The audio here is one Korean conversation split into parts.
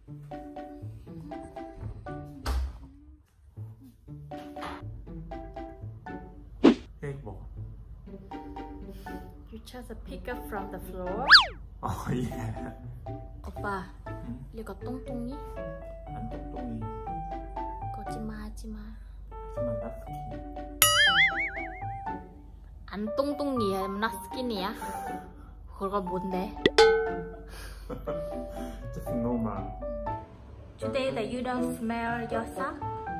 케이크 먹어. You chose a pick up from the floor? 예. 오빠, 이거 똥똥이? 안 똥똥이. 거짓말 하지마. 하지만 나 스킨. 안 똥똥이야, 나 스kin이야? 그거 뭔데? Just normal. Today that you don't smell yourself?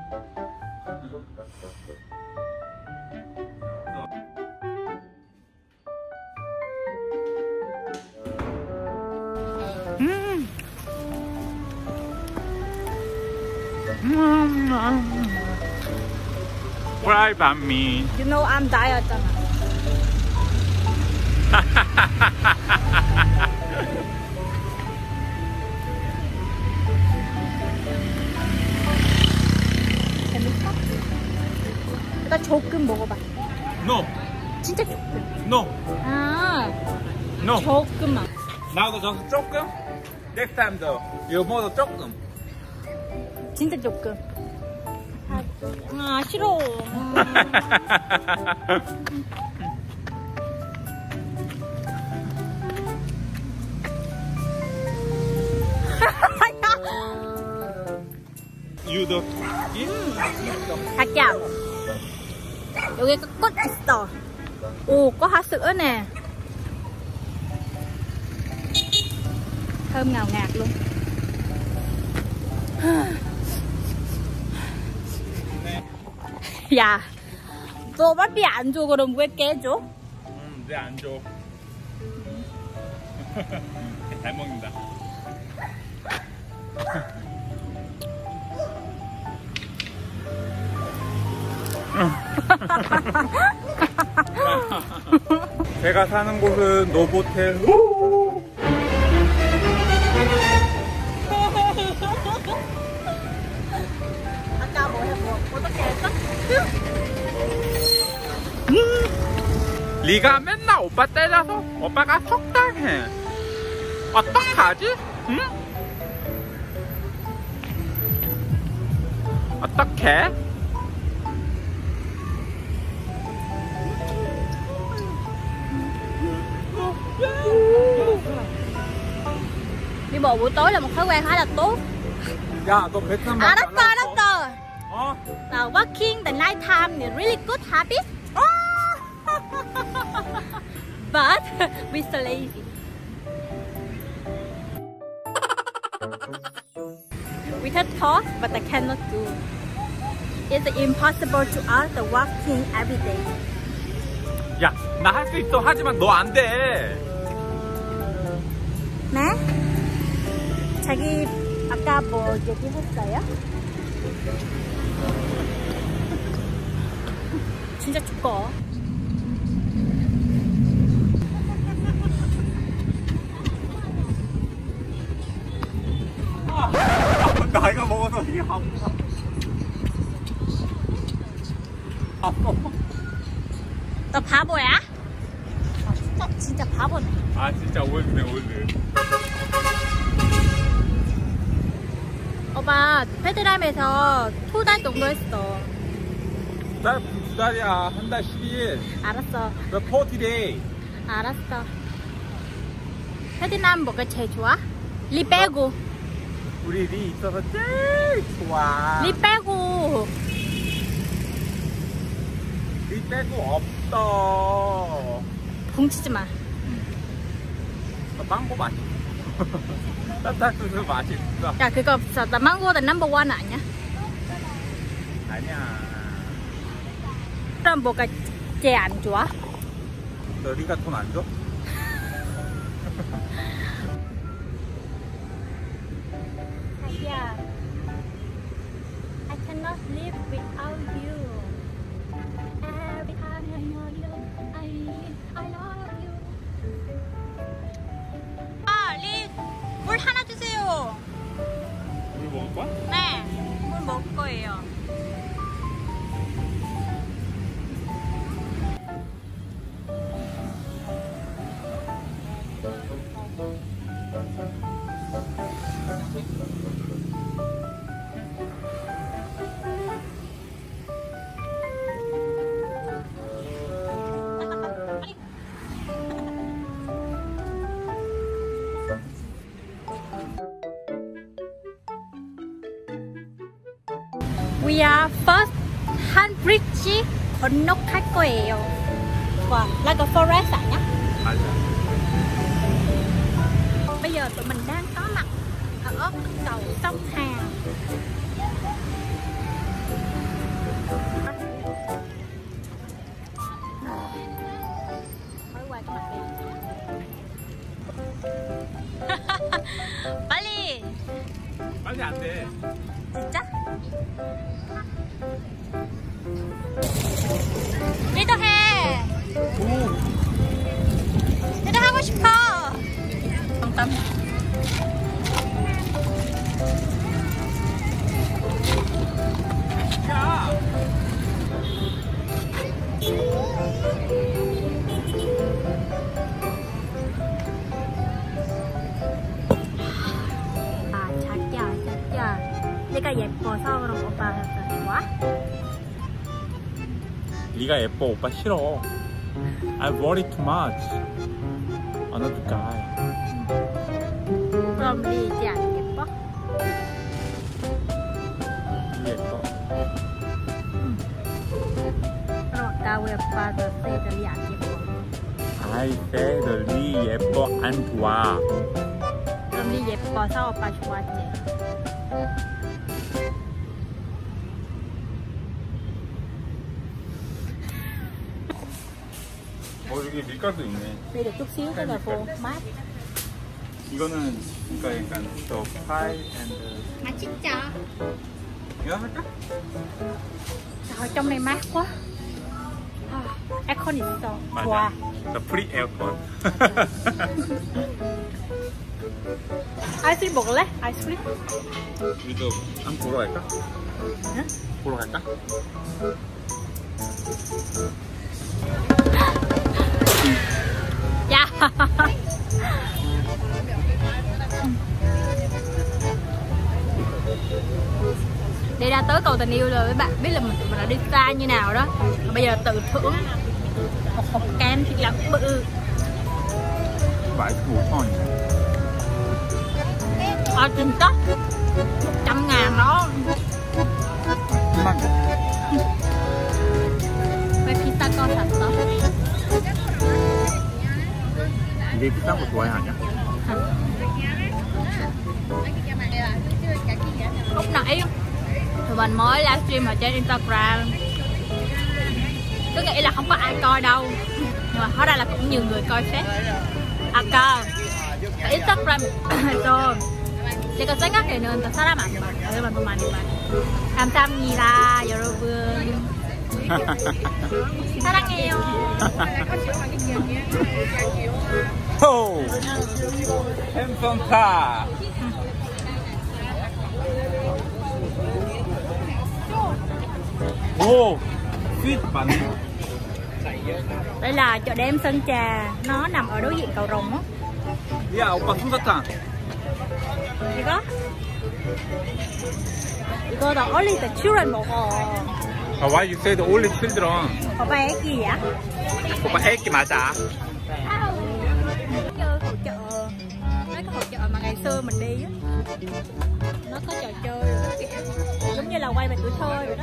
Cry about me. You know I'm diet잖아. 재밌어? 나 조금 먹어봐. No. 진짜 조금. No. 아, No. 조금만. 나도 저기서 조금. Next time 더. 이거보다 조금. 진짜 조금. 아 싫어. 유도. 자기야, 여기 꽃 있어. 오, có hoa sữa nè. Thơm ngào ngạt luôn. 야, 너밖에 안 줘. 그럼 왜 깨줘? 내 안 줘. 잘 먹는다. 제가 사는 곳은 노보텔. 아까 뭐 했어? 어떻게 했어? 네가 맨날 오빠 때려서 오빠가 속상해. 어떡하지? 응? 어떡해? Đi bộ buổi tối là một thói quen khá là tốt. 야, 너 베트남 말 알았어, 알았어. 어? Walking the night time is really good habit. But we're so lazy. We can talk, but I cannot do. It's impossible to us the walking every day. 야, 나 할 수 있어. 하지만 너 안 돼. 네? 자기 아까 뭐 얘기했어요? 진짜 죽어. 나이가 먹어서 이게 아프다. 너 바보야? 아, 진짜 바보네. 아, 진짜 올드네, 올드. 오빠 베트남에서 2달 정도 했어. 두 달이야. 한 달 12일. 알았어. 너 40데이. 알았어. 베트남 뭐가 제일 좋아? 리 빼고. 우리 리 있어서 제일 좋아. 리 빼고. 리 빼고 없어. 붕치지 마. 망고 맛있어. 따뜻한 맛있어. 야 그거 없어. 나 망고가 넘버 원 아니야? 아니야. 그럼 뭐가 제일 안 좋아? 너 리가 돈 안 줘? 자기야, I cannot live without you. Every time I know you, I love you. 아, 리, 물 하나 주세요. 물 먹을 거야? 네, 물 먹을 거예요. We are first Han Bridge 건너갈 거예요. Wow, like a forest ạ nhá. 맞아. Bây giờ tụi mình đang có mặt ở cầu sông Hàn. Mới qua cho mặt đi. 빨리. 빨리 안 돼. 진짜? 니도 해. 니도 하고 싶어. 정답. 야. 아, 자기야. 내가 예뻐서 그런 오빠가 좋아? 네가 예뻐 오빠 싫어. I worry too much. Another guy. 그럼 네 이제 안 예뻐? 예뻐. 그럼 아까 왜 오빠가 세들이 안 예뻐? I said 네 예뻐 안 좋아. 그럼 네 예뻐서 오빠 좋아하지? 여기 밀가루도 있네. Đi được chút xíu cái là vô mát. 이거는 그러니까 약간 the pie and 맛있죠? 이거 할까? Trời, trong này mát quá. Aircon 있어. 맞아. 좋아. The free aircon. 아이스크림 먹을래? 아이스크림? 우리도 한번 보러 갈까? 응? 보러 갈까? Dạ. Đi ra tới cầu tình yêu rồi các bạn biết là mình đã đi xa như nào đó. Bây giờ tự thưởng một hộp kem thiệt là bự. 맛있어 5,000원이네. À 진짜? 100.000 đó. 왜 비싼 거 샀어? 이게 비싼 거 좋아해 아니야? Lúc nãy tụi mình mới livestream ở trên Instagram. Cứ nghĩ là không có ai coi đâu, nhưng mà hóa ra là cũng nhiều người coi phết. 아까 인스타그램에서 제가 생각에는 사람 안 봐. 여러분 더 많이 봐. 감사합니다, 여러분. 사랑해요. 호! 햄성타! 오! sweet 많네. Đây là chợ đêm Sơn Trà. Nó nằm ở đối diện cầu Rồng á. 야 오빠 솜사탕. 이거 là only the children 먹어. Why you say the only children? 오빠 애기 vậy? 오빠 애기 맞아. Như hội chợ, mấy cái hội chợ mà ngày xưa mình đi á, nó có trò chơi rồi đó kìa, giống như là quay về tuổi thơ rồi đó.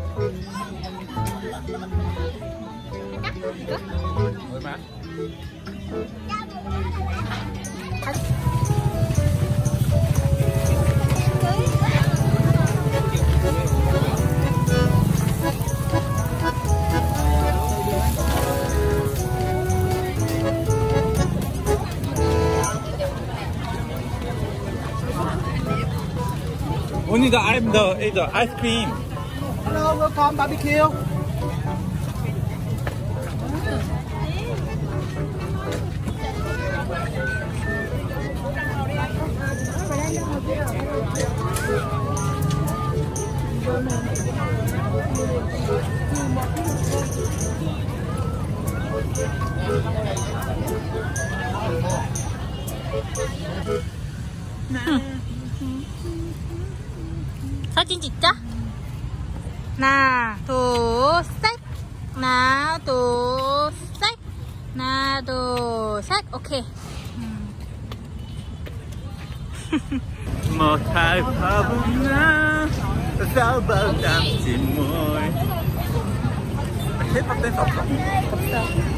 얼마? Only the ice cream. Hello, welcome barbecue. 사진 찍자. 하나, 둘, 셋. 하나, 둘, 셋. 하나, 둘, 셋. 오케이. 못할 바보나 sao bao năm chìm môi. Hết bắt tên sọc sọc.